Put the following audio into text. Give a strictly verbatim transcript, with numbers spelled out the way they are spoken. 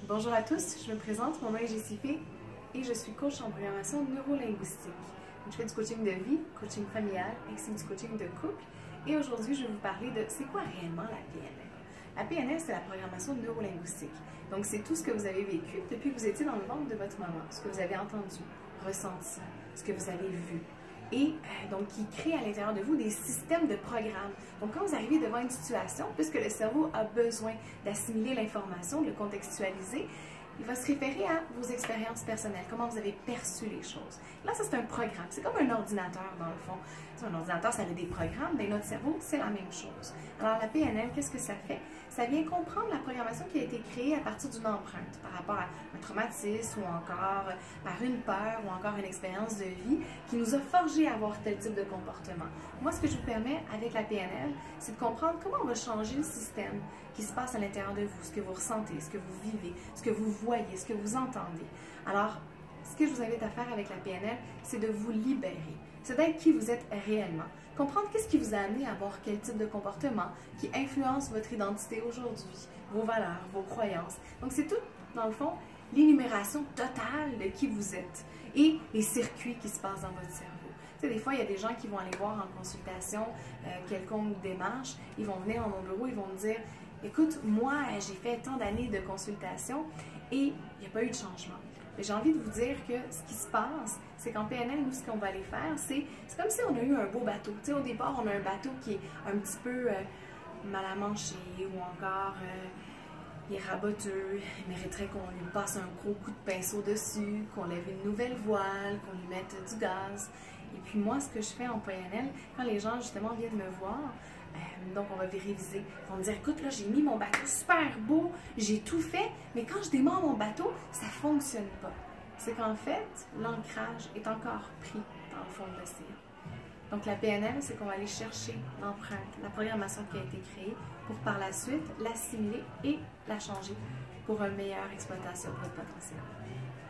Bonjour à tous, je me présente, mon nom est Jessifée et je suis coach en programmation neurolinguistique. Donc, je fais du coaching de vie, coaching familial, ainsi que du coaching de couple. Et aujourd'hui, je vais vous parler de c'est quoi réellement la P N L. La P N L, c'est la programmation neurolinguistique. Donc, c'est tout ce que vous avez vécu depuis que vous étiez dans le ventre de votre maman, ce que vous avez entendu, ressenti, ce que vous avez vu. Et euh, donc, qui crée à l'intérieur de vous des systèmes de programmes. Donc, quand vous arrivez devant une situation, puisque le cerveau a besoin d'assimiler l'information, de le contextualiser, il va se référer à vos expériences personnelles, comment vous avez perçu les choses. Là, ça, c'est un programme. C'est comme un ordinateur, dans le fond. Un ordinateur, ça a des programmes, mais notre cerveau, c'est la même chose. Alors, la P N L, qu'est-ce que ça fait? Ça vient comprendre la programmation qui a été créée à partir d'une empreinte, par rapport à un traumatisme, ou encore par une peur, ou encore une expérience de vie qui nous a forgé à avoir tel type de comportement. Moi, ce que je vous permets avec la P N L, c'est de comprendre comment on va changer le système qui se passe à l'intérieur de vous, ce que vous ressentez, ce que vous vivez, ce que vous voyez, ce que vous entendez. Alors, ce que je vous invite à faire avec la P N L, c'est de vous libérer. C'est d'être qui vous êtes réellement. Comprendre qu'est-ce qui vous a amené à avoir quel type de comportement qui influence votre identité aujourd'hui, vos valeurs, vos croyances. Donc, c'est tout, dans le fond, l'énumération totale de qui vous êtes et les circuits qui se passent dans votre cerveau. Tu sais, des fois, il y a des gens qui vont aller voir en consultation euh, quelconque démarche, ils vont venir dans mon bureau, ils vont me dire « Écoute, moi, j'ai fait tant d'années de consultation et il n'y a pas eu de changement. » Mais j'ai envie de vous dire que ce qui se passe, c'est qu'en P N L, nous, ce qu'on va aller faire, c'est comme si on a eu un beau bateau. Tu sais, au départ, on a un bateau qui est un petit peu euh, mal à mancher ou encore euh, il est raboteux, il mériterait qu'on lui passe un gros coup de pinceau dessus, qu'on lève une nouvelle voile, qu'on lui mette du gaz. Et puis moi, ce que je fais en P N L, quand les gens justement viennent me voir, euh, donc on va réviser, ils vont me dire, écoute, là j'ai mis mon bateau super beau, j'ai tout fait, mais quand je démarre mon bateau, ça ne fonctionne pas. C'est qu'en fait, l'ancrage est encore pris dans le fond de l'océan. Donc la P N L, c'est qu'on va aller chercher l'empreinte, la programmation qui a été créée pour par la suite l'assimiler et la changer pour une meilleure exploitation de votre potentiel.